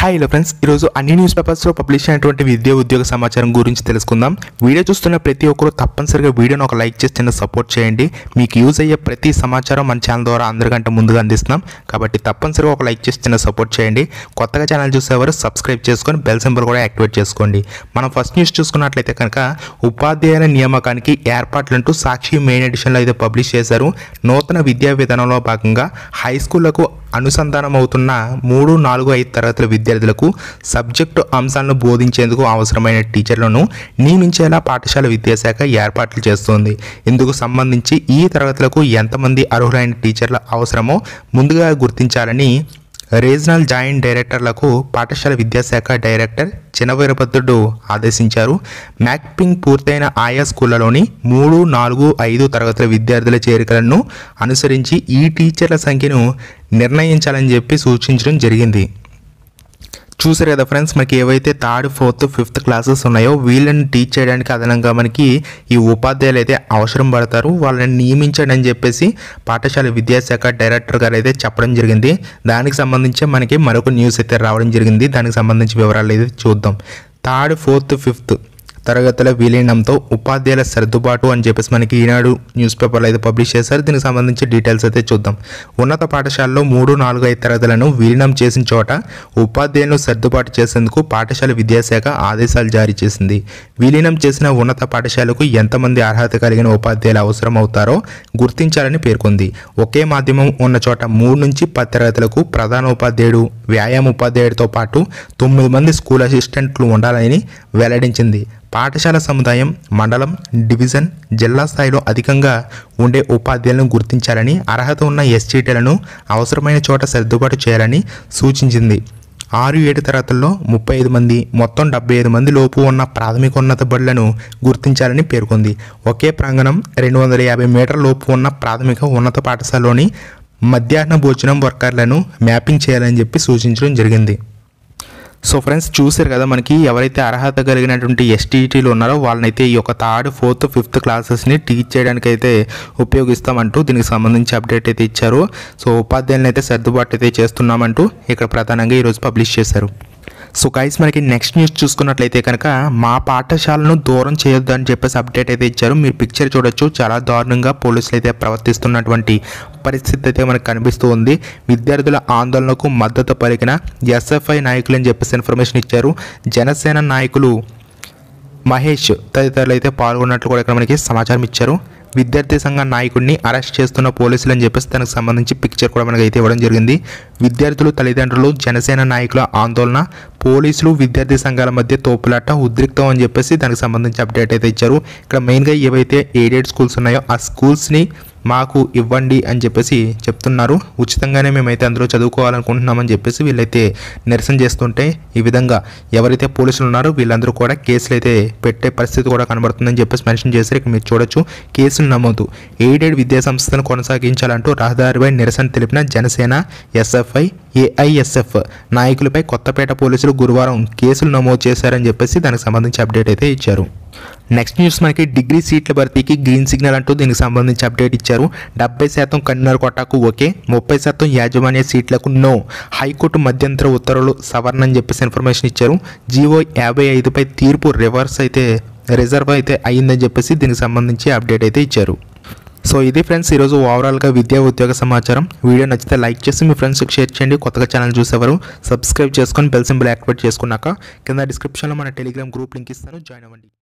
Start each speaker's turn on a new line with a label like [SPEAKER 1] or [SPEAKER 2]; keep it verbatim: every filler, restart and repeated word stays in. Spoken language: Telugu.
[SPEAKER 1] హాయ్ హలో ఫ్రెండ్స్, ఈరోజు అన్ని న్యూస్ పేపర్స్లో పబ్లిష్ అయినటువంటి విద్యా ఉద్యోగ సమాచారం గురించి తెలుసుకుందాం. వీడియో చూస్తున్న ప్రతి ఒక్కరు తప్పనిసరిగా వీడియోను ఒక లైక్ చేసి చిన్న సపోర్ట్ చేయండి. మీకు యూజ్ అయ్యే ప్రతి సమాచారం మన ఛానల్ ద్వారా అందరికంటే ముందుగా అందిస్తున్నాం కాబట్టి తప్పనిసరిగా ఒక లైక్ చేసి చిన్న సపోర్ట్ చేయండి. కొత్తగా ఛానల్ చూసేవారు సబ్స్క్రైబ్ చేసుకొని బెల్ సింబల్ కూడా యాక్టివేట్ చేసుకోండి. మనం ఫస్ట్ న్యూస్ చూసుకున్నట్లయితే కనుక ఉపాధ్యాయుల నియామకానికి ఏర్పాట్లంటూ సాక్షి మెయిన్ ఎడిషన్లో అయితే పబ్లిష్ చేశారు. నూతన విద్యా విధానంలో భాగంగా హై స్కూళ్లకు అనుసంధానం అవుతున్న మూడు నాలుగు ఐదు తరగతుల విద్యార్థులకు సబ్జెక్టు అంశాలను బోధించేందుకు అవసరమైన టీచర్లను నియమించేలా పాఠశాల విద్యాశాఖ ఏర్పాట్లు చేస్తోంది. ఇందుకు సంబంధించి ఈ తరగతులకు ఎంతమంది అర్హులైన టీచర్ల అవసరమో ముందుగా గుర్తించాలని రీజనల్ జాయింట్ డైరెక్టర్లకు పాఠశాల విద్యాశాఖ డైరెక్టర్ చినవీరభద్రుడు ఆదేశించారు. మ్యాపింగ్ పూర్తయిన ఆయా స్కూళ్లలోని మూడు నాలుగు ఐదు తరగతుల విద్యార్థుల చేరికలను అనుసరించి ఈ టీచర్ల సంఖ్యను నిర్ణయించాలని చెప్పి సూచించడం జరిగింది. చూసారు కదా ఫ్రెండ్స్, మనకి ఏవైతే థర్డ్ ఫోర్త్ ఫిఫ్త్ క్లాసెస్ ఉన్నాయో వీళ్ళని టీచ్ చేయడానికి అదనంగా మనకి ఈ ఉపాధ్యాయులు అయితే అవసరం పడతారు. వాళ్ళని నియమించండి అని చెప్పేసి పాఠశాల విద్యాశాఖ డైరెక్టర్ గారు అయితే చెప్పడం జరిగింది. దానికి సంబంధించి మనకి మరొక న్యూస్ అయితే రావడం జరిగింది. దానికి సంబంధించి వివరాలు అయితే చూద్దాం. థర్డ్ ఫోర్త్ ఫిఫ్త్ తరగతుల విలీనంతో ఉపాధ్యాయుల సర్దుబాటు అని చెప్పేసి మనకి ఈనాడు న్యూస్ పేపర్లో అయితే పబ్లిష్ చేశారు. దీనికి సంబంధించి డీటెయిల్స్ అయితే చూద్దాం. ఉన్నత పాఠశాలలో మూడు నాలుగు ఐదు తరగతులను విలీనం చేసిన చోట ఉపాధ్యాయులను సర్దుబాటు చేసేందుకు పాఠశాల విద్యాశాఖ ఆదేశాలు జారీ చేసింది. విలీనం చేసిన ఉన్నత పాఠశాలకు ఎంతమంది అర్హత కలిగిన ఉపాధ్యాయులు అవసరం అవుతారో గుర్తించాలని పేర్కొంది. ఒకే మాధ్యమం ఉన్న చోట మూడు నుంచి పది తరగతులకు ప్రధాన ఉపాధ్యాయుడు, వ్యాయామ ఉపాధ్యాయుడితో పాటు తొమ్మిది మంది స్కూల్ అసిస్టెంట్లు ఉండాలని వెల్లడించింది. పాఠశాల సముదాయం, మండలం, డివిజన్, జిల్లా స్థాయిలో అధికంగా ఉండే ఉపాధ్యాయులను గుర్తించాలని, అర్హత ఉన్న ఎస్జీటీలను అవసరమైన చోట సర్దుబాటు చేయాలని సూచించింది. ఆరు ఏడు తరగతుల్లో ముప్పై ఐదు మంది, మొత్తం డెబ్బై ఐదు మంది లోపు ఉన్న ప్రాథమికోన్నత బడులను గుర్తించాలని పేర్కొంది. ఒకే ప్రాంగణం, రెండు వందల యాభై మీటర్ల లోపు ఉన్న ప్రాథమిక ఉన్నత పాఠశాలలోని మధ్యాహ్న భోజనం వర్కర్లను మ్యాపింగ్ చేయాలని చెప్పి సూచించడం జరిగింది. సో ఫ్రెండ్స్, చూసారు కదా, మనకి ఎవరైతే అర్హత కలిగినటువంటి ఎస్టీటీలు ఉన్నారో వాళ్ళనైతే ఈ యొక్క థర్డ్ ఫోర్త్ ఫిఫ్త్ క్లాసెస్ని టీచ్ చేయడానికి అయితే ఉపయోగిస్తామంటూ దీనికి సంబంధించి అప్డేట్ అయితే ఇచ్చారు. సో ఉపాధ్యాయులను అయితే సర్దుబాటు అయితే చేస్తున్నామంటూ ఇక్కడ ప్రధానంగా ఈరోజు పబ్లిష్ చేశారు. సో గైస్, మనకి నెక్స్ట్ న్యూస్ చూసుకున్నట్లయితే కనుక మా పాఠశాలను దూరం చేయొద్దు అని చెప్పేసి అప్డేట్ అయితే ఇచ్చారు. మీరు పిక్చర్ చూడొచ్చు, చాలా దారుణంగా పోలీసులు అయితే ప్రవర్తిస్తున్నటువంటి పరిస్థితి అయితే మనకు కనిపిస్తూ ఉంది. విద్యార్థుల ఆందోళనకు మద్దతు పలికిన ఎస్ఎఫ్ఐ నాయకులు అని చెప్పేసి ఇన్ఫర్మేషన్ ఇచ్చారు. జనసేన నాయకులు మహేష్ తదితరులు అయితే పాల్గొన్నట్లు కూడా ఇక్కడ మనకి సమాచారం ఇచ్చారు. విద్యార్థి సంఘ నాయకుడిని అరెస్ట్ చేస్తున్న పోలీసులు అని చెప్పేసి దానికి సంబంధించి పిక్చర్ కూడా మనకి అయితే ఇవ్వడం జరిగింది. విద్యార్థులు, తల్లిదండ్రులు, జనసేన నాయకుల ఆందోళన, పోలీసులు, విద్యార్థి సంఘాల మధ్య తోపులాట ఉద్రిక్తం అని చెప్పేసి దానికి సంబంధించి అప్డేట్ అయితే ఇచ్చారు. ఇక్కడ మెయిన్గా ఏవైతే ఎయిడెడ్ స్కూల్స్ ఉన్నాయో ఆ స్కూల్స్ని మాకు ఇవ్వండి అని చెప్పేసి చెప్తున్నారు. ఉచితంగానే మేమైతే అందులో చదువుకోవాలనుకుంటున్నామని చెప్పేసి వీళ్ళైతే నిరసన చేస్తుంటే ఈ విధంగా ఎవరైతే పోలీసులు ఉన్నారో వీళ్ళందరూ కూడా కేసులు అయితే పెట్టే పరిస్థితి కూడా కనబడుతుందని చెప్పేసి మెన్షన్ చేశారు. ఇక్కడ మీరు చూడొచ్చు, కేసులు నమోదు. ఎయిడెడ్ విద్యా సంస్థను కొనసాగించాలంటూ రహదారిపై నిరసన తెలిపిన జనసేన, ఎస్ఎఫ్ఐ, ఏఐఎస్ఎఫ్ నాయకులపై కొత్తపేట పోలీసులు గురువారం కేసులు నమోదు చేశారని చెప్పేసి దానికి సంబంధించి అప్డేట్ అయితే ఇచ్చారు. నెక్స్ట్ న్యూస్ మనకి డిగ్రీ సీట్ల భర్తీకి గ్రీన్ సిగ్నల్ అంటూ దీనికి సంబంధించి అప్డేట్ ఇచ్చారు. డెబ్బై శాతం కన్వీనర్ కోటాకు ఓకే, ముప్పై శాతం యాజమాన్య సీట్లకు నో. హైకోర్టు మధ్యంతర ఉత్తర్వులు సవరణ అని చెప్పేసి ఇన్ఫర్మేషన్ ఇచ్చారు. జీవో యాభై ఐదుపై తీర్పు రివర్స్ అయితే రిజర్వ్ అయితే అయ్యిందని చెప్పేసి దీనికి సంబంధించి అప్డేట్ అయితే ఇచ్చారు. సో ఇది ఫ్రెండ్స్ ఈరోజు ఓవరాల్గా విద్యా ఉద్యోగ సమాచారం. వీడియో నచ్చితే లైక్ చేసి మీ ఫ్రెండ్స్కి షేర్ చేయండి. కొత్తగా ఛానల్ చూసేవారు సబ్స్క్రైబ్ చేసుకొని బెల్ సింబల్ యాక్టివేట్ చేసుకున్నాక కింద డిస్క్రిప్షన్లో మన టెలిగ్రామ్ గ్రూప్ లింక్ ఇస్తాను, జాయిన్ అవ్వండి.